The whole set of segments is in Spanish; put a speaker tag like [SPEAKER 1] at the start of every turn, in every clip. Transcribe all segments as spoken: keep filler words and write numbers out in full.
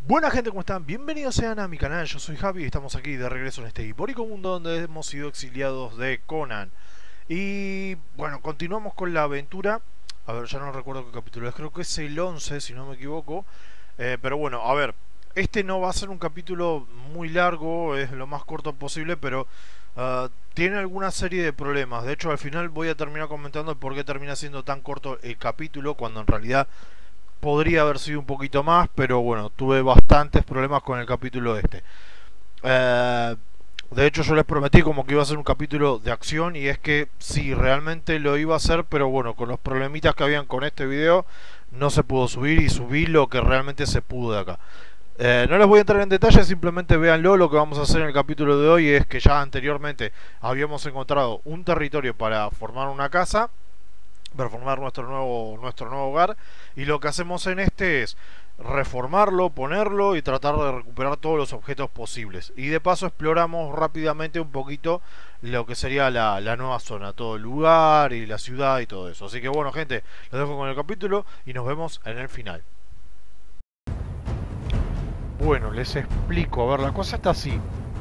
[SPEAKER 1] Buena gente, ¿cómo están? Bienvenidos sean a mi canal, yo soy Javi y estamos aquí de regreso en este hipórico mundo donde hemos sido exiliados de Conan. Y bueno, continuamos con la aventura. A ver, ya no recuerdo qué capítulo es, creo que es el once si no me equivoco. Eh, pero bueno, a ver, este no va a ser un capítulo muy largo, es lo más corto posible, pero uh, tiene alguna serie de problemas. De hecho, al final voy a terminar comentando el por qué termina siendo tan corto el capítulo, cuando en realidad podría haber sido un poquito más, pero bueno, tuve bastantes problemas con el capítulo este. Eh, de hecho, yo les prometí como que iba a ser un capítulo de acción y es que sí, realmente lo iba a hacer, pero bueno, con los problemitas que habían con este video, no se pudo subir y subí lo que realmente se pudo de acá. Eh, no les voy a entrar en detalle, simplemente véanlo. Lo que vamos a hacer en el capítulo de hoy es que ya anteriormente habíamos encontrado un territorio para formar una casa, para formar nuestro nuevo, nuestro nuevo hogar, y lo que hacemos en este es reformarlo, ponerlo y tratar de recuperar todos los objetos posibles, y de paso exploramos rápidamente un poquito lo que sería la, la nueva zona, todo el lugar y la ciudad y todo eso. Así que bueno gente, los dejo con el capítulo y nos vemos en el final. Bueno, les explico, a ver, la cosa está así.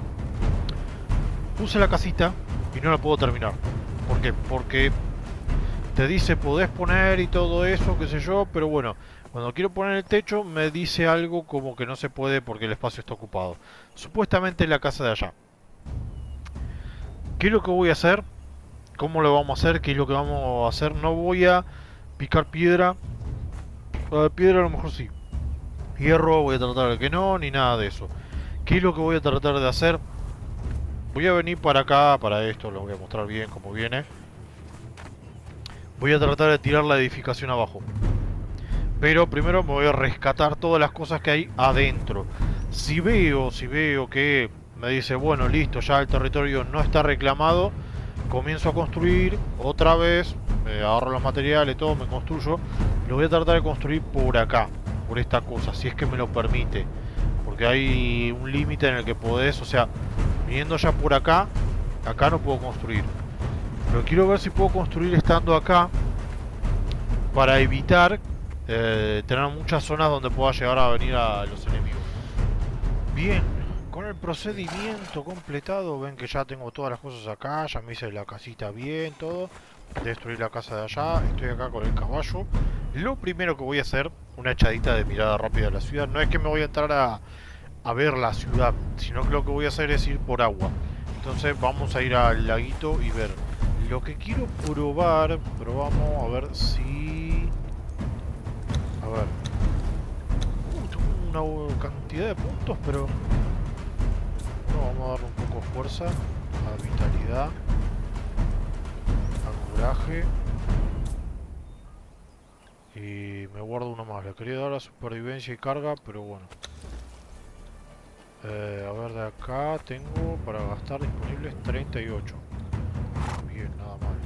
[SPEAKER 1] Puse la casita y no la puedo terminar. ¿Por qué? Porque te dice podés poner y todo eso, qué sé yo, pero bueno, cuando quiero poner el techo me dice algo como que no se puede porque el espacio está ocupado. Supuestamente en la casa de allá. ¿Qué es lo que voy a hacer? ¿Cómo lo vamos a hacer? ¿Qué es lo que vamos a hacer? No voy a picar piedra. Uh, piedra a lo mejor sí. Hierro voy a tratar de que no, ni nada de eso. ¿Qué es lo que voy a tratar de hacer? Voy a venir para acá, para esto, lo voy a mostrar bien como viene. Voy a tratar de tirar la edificación abajo. Pero primero me voy a rescatar todas las cosas que hay adentro. Si veo, si veo que me dice, bueno, listo, ya el territorio no está reclamado, comienzo a construir otra vez, me ahorro los materiales, todo, me construyo. Lo voy a tratar de construir por acá, por esta cosa, si es que me lo permite. Porque hay un límite en el que podés, o sea, viniendo ya por acá, acá no puedo construir. Pero quiero ver si puedo construir estando acá, para evitar eh, tener muchas zonas donde pueda llegar a venir a los enemigos. Bien, con el procedimiento completado, ven que ya tengo todas las cosas acá, ya me hice la casita bien, todo. Destruir la casa de allá, estoy acá con el caballo. Lo primero que voy a hacer, una echadita de mirada rápida a la ciudad. No es que me voy a entrar a, a ver la ciudad, sino que lo que voy a hacer es ir por agua. Entonces vamos a ir al laguito y ver. Lo que quiero probar, probamos a ver si... A ver... Uh, tengo una cantidad de puntos, pero... Bueno, vamos a darle un poco de fuerza, a vitalidad, a coraje. Y me guardo uno más. Le quería dar a supervivencia y carga, pero bueno. Eh, a ver, de acá tengo para gastar disponibles treinta y ocho. Bien, nada mal.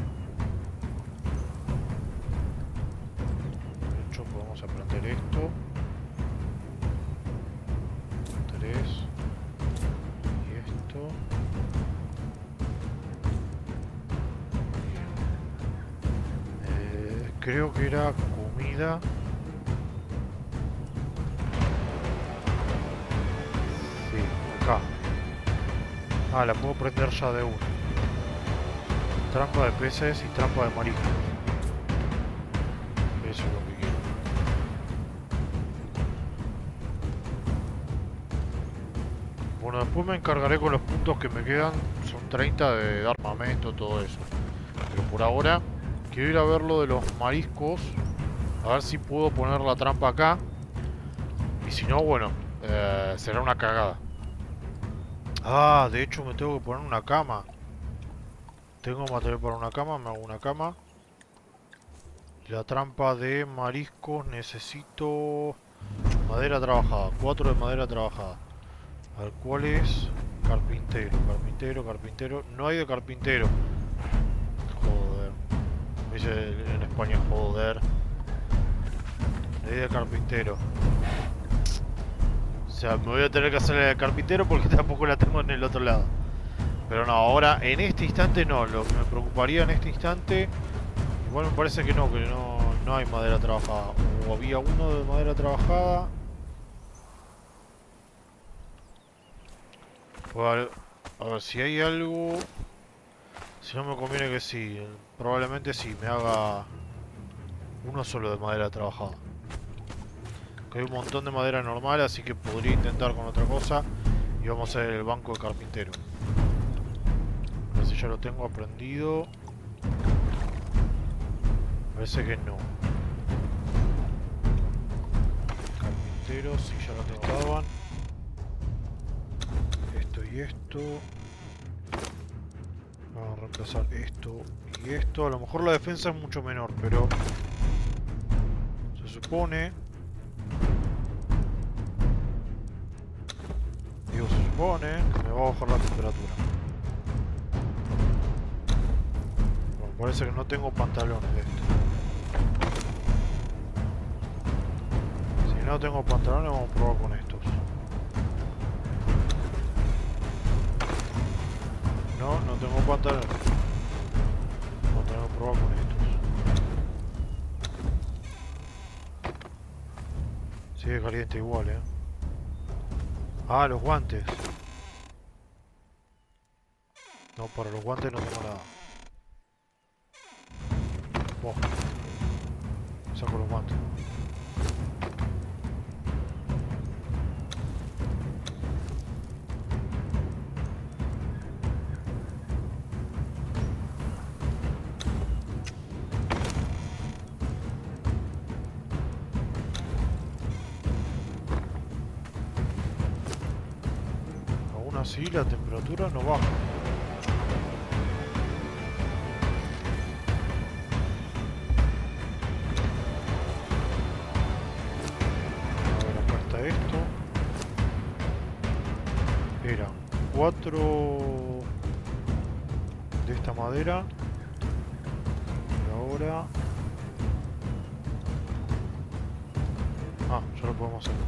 [SPEAKER 1] De hecho, podemos aprender esto. Tres. Y esto. Bien. Eh, creo que era comida. Sí, acá. Ah, la puedo prender ya de una. Trampa de peces y trampa de mariscos. Eso es lo que quiero. Bueno, después me encargaré con los puntos que me quedan. Son treinta de armamento, todo eso. Pero por ahora quiero ir a ver lo de los mariscos. A ver si puedo poner la trampa acá. Y si no, bueno, eh, será una cagada. Ah, de hecho me tengo que poner una cama. Tengo material para una cama, me hago una cama. La trampa de mariscos necesito madera trabajada, cuatro de madera trabajada. A ver, ¿cuál es? Carpintero, carpintero, carpintero. No hay de carpintero. Joder. Me dice en España, joder. No hay de carpintero. O sea, me voy a tener que hacer el carpintero porque tampoco la tengo en el otro lado. Pero no, ahora en este instante no. Lo que me preocuparía en este instante... Igual me parece que no, que no, no hay madera trabajada. O había uno de madera trabajada. Pues, a ver, si hay algo... Si no me conviene que sí, probablemente sí, me haga uno solo de madera trabajada. Que hay un montón de madera normal, así que podría intentar con otra cosa. Y vamos a hacer el banco de carpintero. A ver si ya lo tengo aprendido. Parece que no. Carpintero, sí, ya lo tengo. Daban. Esto y esto. Vamos a reemplazar esto y esto. A lo mejor la defensa es mucho menor, pero se supone... Digo, se supone que me va a bajar la temperatura. Bueno, parece que no tengo pantalones de esto. Si no tengo pantalones, vamos a probar con estos. No, no tengo pantalones. Vamos a tener que probar con estos. Sigue caliente igual, eh. Ah, los guantes. No, para los guantes no tengo nada. Buah. Saco los guantes. Aún así la temperatura no baja. Eran cuatro de esta madera y ahora... Ah, ya lo podemos hacer.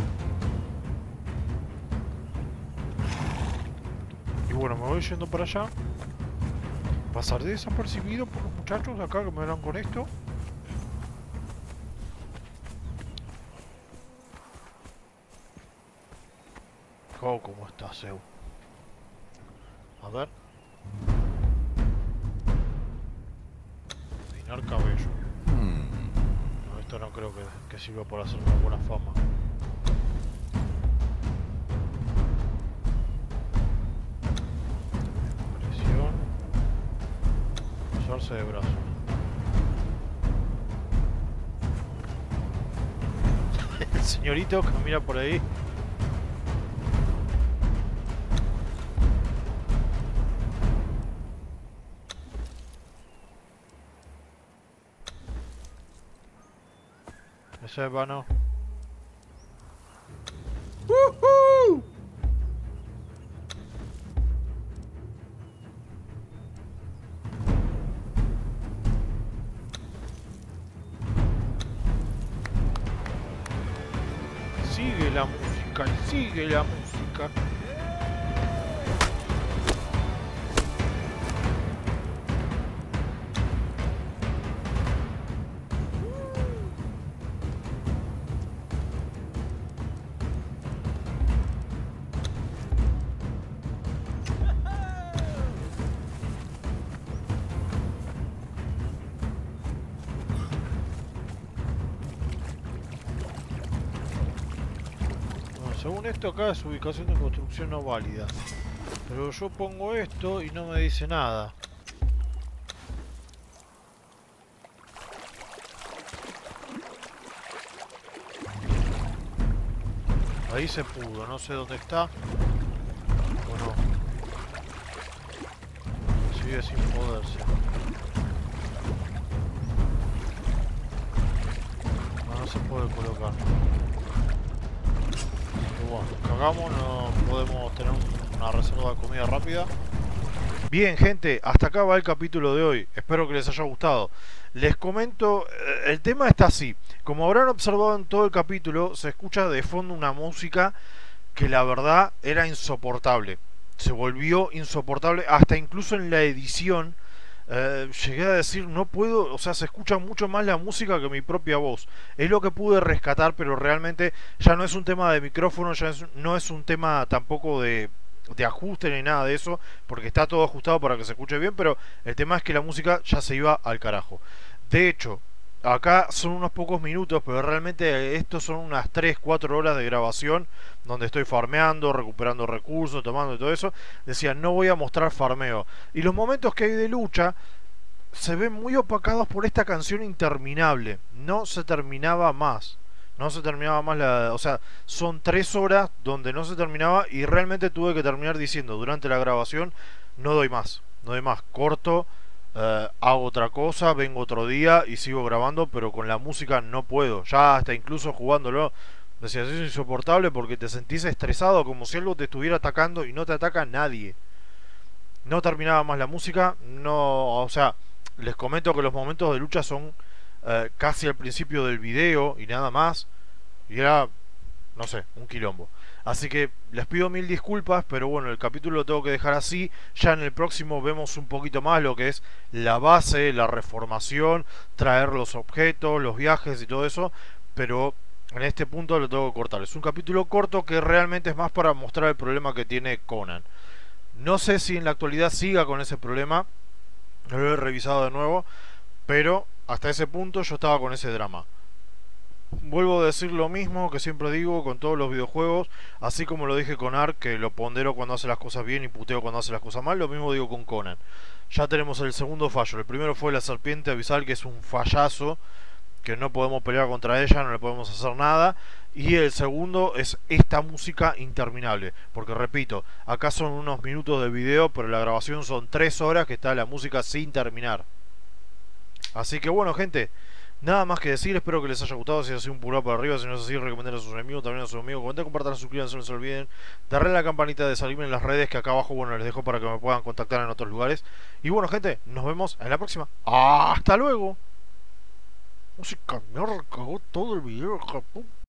[SPEAKER 1] Y bueno, me voy yendo para allá. Pasar desapercibido por los muchachos de acá que me verán con esto. Oh, ¿cómo está, Seu? A ver. Peinar cabello. No, esto no creo que, que sirva para hacer una buena fama. Presión. Usarse de brazo. El señorito camina por ahí. Ese es vano. ¡Woohoo! Sigue la música, sigue la música. Según esto acá es ubicación de construcción no válida. Pero yo pongo esto y no me dice nada. Ahí se pudo, no sé dónde está. O no. Sigue sin poderse. No, no se puede colocar. Bueno, cagamos, no podemos tener una reserva de comida rápida. Bien, gente, hasta acá va el capítulo de hoy. Espero que les haya gustado. Les comento, el tema está así. Como habrán observado en todo el capítulo, se escucha de fondo una música que la verdad era insoportable. Se volvió insoportable, hasta incluso en la edición. Eh, llegué a decir, no puedo, o sea, se escucha mucho más la música que mi propia voz. Es lo que pude rescatar, pero realmente ya no es un tema de micrófono, ya es, no es un tema tampoco de, de ajuste ni nada de eso, porque está todo ajustado para que se escuche bien, pero el tema es que la música ya se iba al carajo. De hecho, acá son unos pocos minutos, pero realmente estos son unas tres cuatro horas de grabación donde estoy farmeando, recuperando recursos, tomando y todo eso. Decía, no voy a mostrar farmeo. Y los momentos que hay de lucha se ven muy opacados por esta canción interminable. No se terminaba más. No se terminaba más la... O sea, son tres horas donde no se terminaba y realmente tuve que terminar diciendo durante la grabación, no doy más, no doy más, corto, eh, hago otra cosa, vengo otro día y sigo grabando, pero con la música no puedo. Ya hasta incluso jugándolo, decía, es insoportable porque te sentís estresado, como si algo te estuviera atacando y no te ataca nadie. No terminaba más la música, no... O sea, les comento que los momentos de lucha son... Uh, casi al principio del video y nada más, y era, no sé, un quilombo. Así que les pido mil disculpas, pero bueno, el capítulo lo tengo que dejar así. Ya en el próximo vemos un poquito más lo que es la base, la reformación, traer los objetos, los viajes y todo eso, pero en este punto lo tengo que cortar. Es un capítulo corto que realmente es más para mostrar el problema que tiene Conan. No sé si en la actualidad siga con ese problema, lo he revisado de nuevo, pero hasta ese punto yo estaba con ese drama. Vuelvo a decir lo mismo que siempre digo con todos los videojuegos, así como lo dije con Ark, que lo pondero cuando hace las cosas bien y puteo cuando hace las cosas mal, lo mismo digo con Conan. Ya tenemos el segundo fallo. El primero fue la serpiente abisal, que es un fallazo, que no podemos pelear contra ella, no le podemos hacer nada. Y el segundo es esta música interminable, porque repito, acá son unos minutos de video, pero la grabación son tres horas que está la música sin terminar. Así que bueno, gente, nada más que decir. Espero que les haya gustado. Si es así, un pulgar para arriba. Si no es así, recomienden a sus enemigos, también a sus amigos. Comenten, compartan, suscríbanse, no se olviden. Darle a la campanita de salirme en las redes, que acá abajo, bueno, les dejo para que me puedan contactar en otros lugares. Y bueno, gente, nos vemos en la próxima. ¡Hasta luego! Música, me recagó todo el video,